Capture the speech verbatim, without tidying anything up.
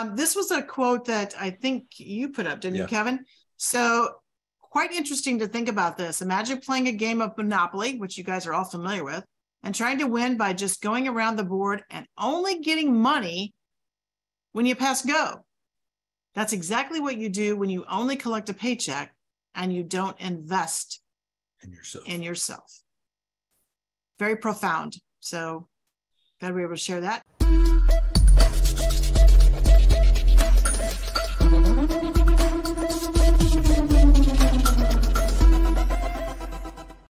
Um, this was a quote that I think you put up, didn't Yeah. you, Kevin? So quite interesting to think about this. Imagine playing a game of Monopoly, which you guys are all familiar with, and trying to win by just going around the board and only getting money when you pass go. That's exactly what you do when you only collect a paycheck and you don't invest in yourself. in yourself. Very profound. So glad we were able to share that.